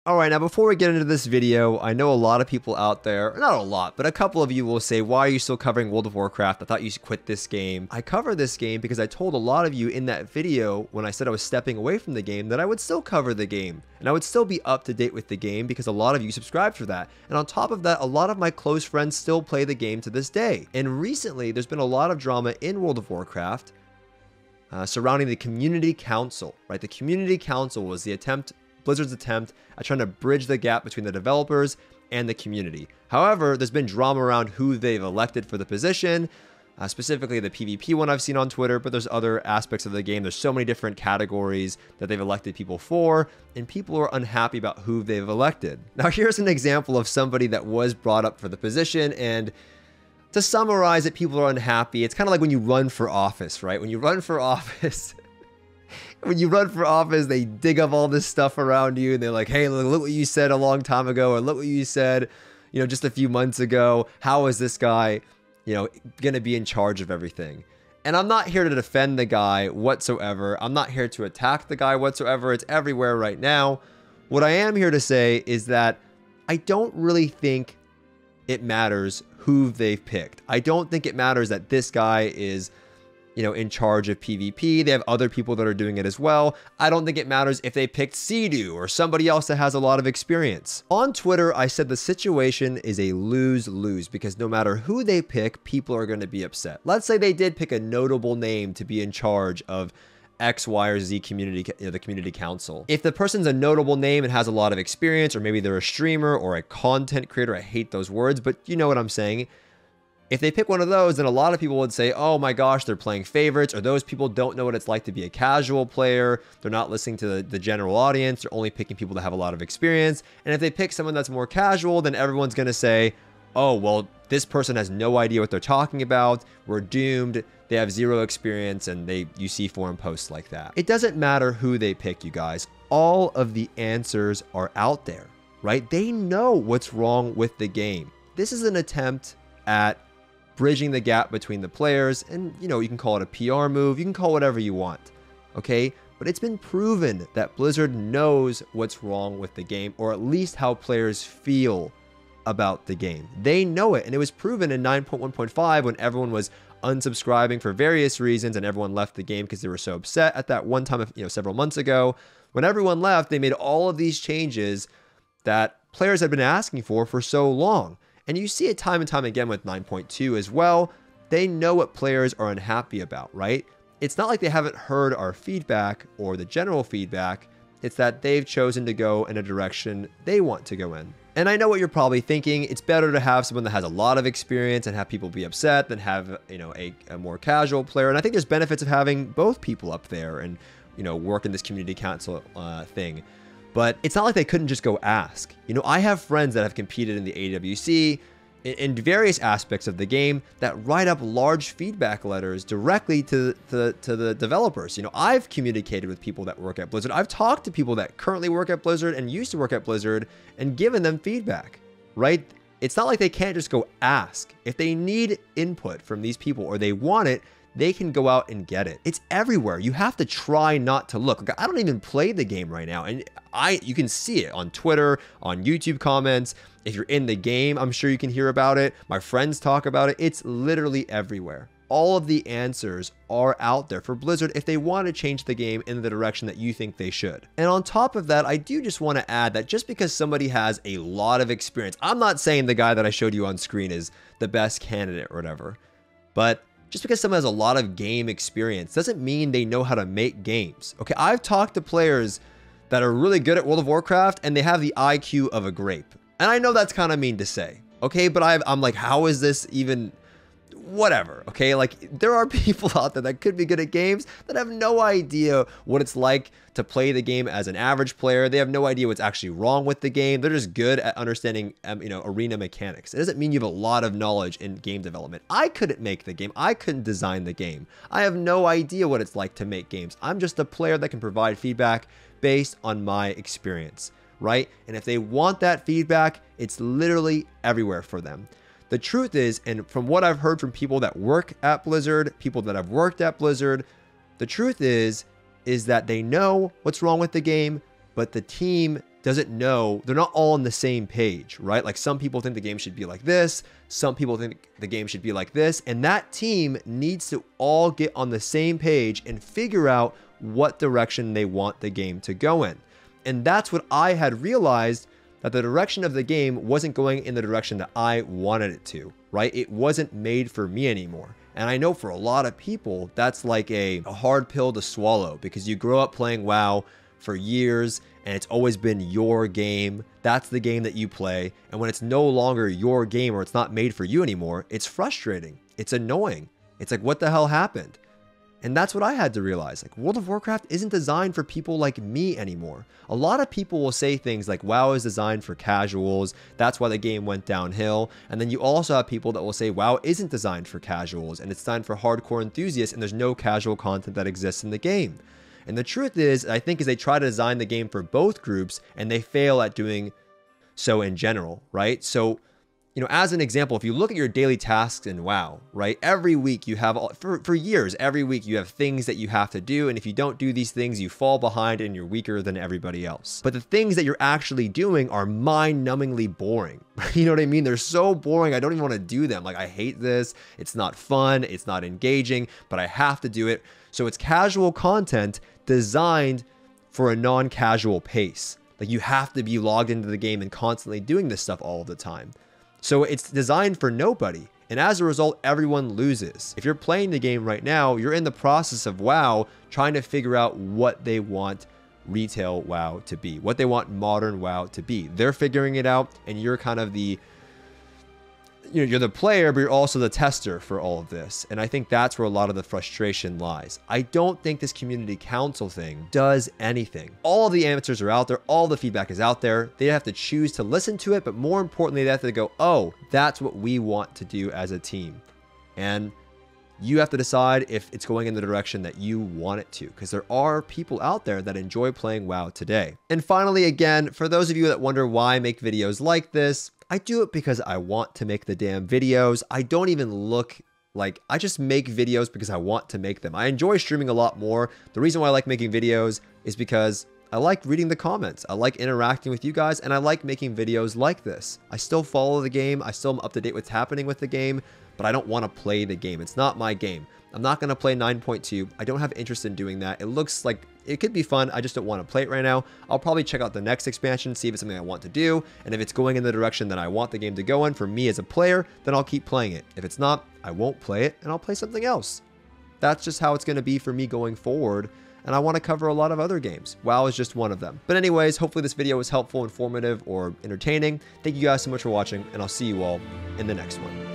Alright, now before we get into this video, I know a lot of people out there, not a lot, but a couple of you will say, why are you still covering World of Warcraft? I thought you should quit this game. I cover this game because I told a lot of you in that video when I said I was stepping away from the game that I would still cover the game. And I would still be up to date with the game because a lot of you subscribed for that. And on top of that, a lot of my close friends still play the game to this day. And recently, there's been a lot of drama in World of Warcraft surrounding the Community Council, right? The Community Council was Blizzard's attempt at trying to bridge the gap between the developers and the community. However, there's been drama around who they've elected for the position, specifically the PvP one I've seen on Twitter, but there's other aspects of the game. There's so many different categories that they've elected people for, and people are unhappy about who they've elected. Now, here's an example of somebody that was brought up for the position, and to summarize it, people are unhappy. It's kind of like when you run for office, right? When you run for office... When you run for office, they dig up all this stuff around you and they're like, hey, look what you said a long time ago, or look what you said, just a few months ago. How is this guy, going to be in charge of everything? And I'm not here to defend the guy whatsoever. I'm not here to attack the guy whatsoever. It's everywhere right now. What I am here to say is that I don't really think it matters who they've picked. I don't think it matters that this guy is in charge of PvP. They have other people that are doing it as well. I don't think it matters if they picked Sea-Doo or somebody else that has a lot of experience. On Twitter, I said the situation is a lose-lose because no matter who they pick, people are going to be upset. Let's say they did pick a notable name to be in charge of X, Y, or Z community, the community council. If the person's a notable name and has a lot of experience, or maybe they're a streamer or a content creator, I hate those words, but you know what I'm saying. If they pick one of those, then a lot of people would say, oh my gosh, they're playing favorites, or those people don't know what it's like to be a casual player. They're not listening to the general audience. They're only picking people that have a lot of experience. And if they pick someone that's more casual, then everyone's going to say, oh, well, this person has no idea what they're talking about. We're doomed. They have zero experience, and you see forum posts like that. It doesn't matter who they pick, you guys. All of the answers are out there, right? They know what's wrong with the game. This is an attempt at bridging the gap between the players, and you can call it a PR move, you can call it whatever you want, okay? But it's been proven that Blizzard knows what's wrong with the game, or at least how players feel about the game. They know it, and it was proven in 9.1.5 when everyone was unsubscribing for various reasons and everyone left the game because they were so upset at that one time, several months ago. When everyone left, they made all of these changes that players had been asking for so long. And you see it time and time again with 9.2 as well. They know what players are unhappy about, right? It's not like they haven't heard our feedback or the general feedback. It's that they've chosen to go in a direction they want to go in. And I know what you're probably thinking. It's better to have someone that has a lot of experience and have people be upset than have, a more casual player. And I think there's benefits of having both people up there and, work in this community council thing. But it's not like they couldn't just go ask. I have friends that have competed in the AWC in various aspects of the game that write up large feedback letters directly to the developers. I've communicated with people that work at Blizzard. I've talked to people that currently work at Blizzard and used to work at Blizzard and given them feedback, right? It's not like they can't just go ask. If they need input from these people or they want it, they can go out and get it. It's everywhere. You have to try not to look. I don't even play the game right now, and you can see it on Twitter, on YouTube comments. If you're in the game, I'm sure you can hear about it. My friends talk about it. It's literally everywhere. All of the answers are out there for Blizzard if they want to change the game in the direction that you think they should. And on top of that, I do just want to add that just because somebody has a lot of experience, I'm not saying the guy that I showed you on screen is the best candidate or whatever, but just because someone has a lot of game experience doesn't mean they know how to make games. Okay, I've talked to players that are really good at World of Warcraft and they have the IQ of a grape. And I know that's kind of mean to say, okay, but I'm like, how is this even whatever? Okay, like there are people out there that could be good at games that have no idea what it's like to play the game as an average player. They have no idea what's actually wrong with the game. They're just good at understanding, arena mechanics. It doesn't mean you have a lot of knowledge in game development. I couldn't make the game. I couldn't design the game. I have no idea what it's like to make games. I'm just a player that can provide feedback based on my experience, right? And if they want that feedback, it's literally everywhere for them. The truth is, and from what I've heard from people that work at Blizzard, people that have worked at Blizzard, the truth is that they know what's wrong with the game, but the team doesn't know, they're not all on the same page, right? Like some people think the game should be like this, some people think the game should be like this, and that team needs to all get on the same page and figure out what direction they want the game to go in. And that's what I had realized, that the direction of the game wasn't going in the direction that I wanted it to, right? It wasn't made for me anymore. And I know for a lot of people, that's like a hard pill to swallow, because you grow up playing WoW for years and it's always been your game. That's the game that you play. And when it's no longer your game, or it's not made for you anymore, it's frustrating. It's annoying. It's like, what the hell happened? And that's what I had to realize. Like, World of Warcraft isn't designed for people like me anymore. A lot of people will say things like, WoW is designed for casuals, that's why the game went downhill. And then you also have people that will say, WoW isn't designed for casuals, and it's designed for hardcore enthusiasts, and there's no casual content that exists in the game. And the truth is, I think, is they try to design the game for both groups, and they fail at doing so in general, right? So, you know, as an example, if you look at your daily tasks in WoW, right? Every week you have, for years, every week you have things that you have to do. And if you don't do these things, you fall behind and you're weaker than everybody else. But the things that you're actually doing are mind-numbingly boring. You know what I mean? They're so boring, I don't even want to do them. Like, I hate this. It's not fun. It's not engaging, but I have to do it. So it's casual content designed for a non-casual pace. Like, you have to be logged into the game and constantly doing this stuff all the time. So it's designed for nobody. And as a result, everyone loses. If you're playing the game right now, you're in the process of WoW trying to figure out what they want retail WoW to be, what they want modern WoW to be. They're figuring it out, and you're kind of the, you know, you're the player, but you're also the tester for all of this. And I think that's where a lot of the frustration lies. I don't think this community council thing does anything. All of the answers are out there. All the feedback is out there. They have to choose to listen to it, but more importantly, they have to go, oh, that's what we want to do as a team. And you have to decide if it's going in the direction that you want it to, because there are people out there that enjoy playing WoW today. And finally, again, for those of you that wonder why I make videos like this, I do it because I want to make the damn videos. I don't even look like, I just make videos because I want to make them. I enjoy streaming a lot more. The reason why I like making videos is because I like reading the comments. I like interacting with you guys, and I like making videos like this. I still follow the game. I still am up to date with what's happening with the game, but I don't want to play the game. It's not my game. I'm not going to play 9.2. I don't have interest in doing that. It looks like it could be fun. I just don't want to play it right now. I'll probably check out the next expansion, see if it's something I want to do. And if it's going in the direction that I want the game to go in for me as a player, then I'll keep playing it. If it's not, I won't play it and I'll play something else. That's just how it's going to be for me going forward. And I want to cover a lot of other games. WoW is just one of them. But anyways, hopefully this video was helpful, informative, or entertaining. Thank you guys so much for watching, and I'll see you all in the next one.